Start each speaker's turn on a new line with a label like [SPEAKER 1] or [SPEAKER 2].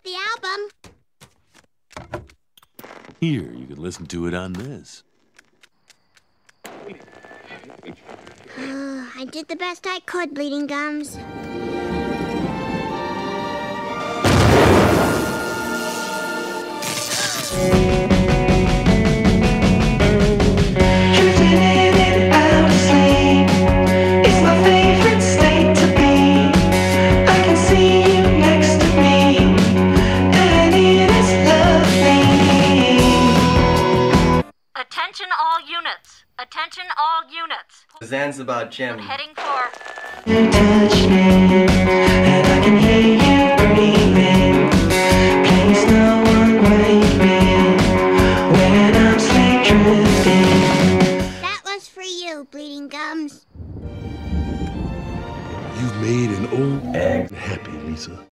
[SPEAKER 1] like the album.
[SPEAKER 2] Here, you can listen to it on this.
[SPEAKER 1] I did the best I could, Bleeding Gums.
[SPEAKER 3] Attention all units. Attention all units.
[SPEAKER 4] Zanzibar Gem.
[SPEAKER 3] Heading for...
[SPEAKER 5] Touch me, and I can hear you breathing. Please no one wake me when I'm sleep drifting.
[SPEAKER 1] That was for you, Bleeding Gums.
[SPEAKER 2] You've made an old egg happy, Lisa.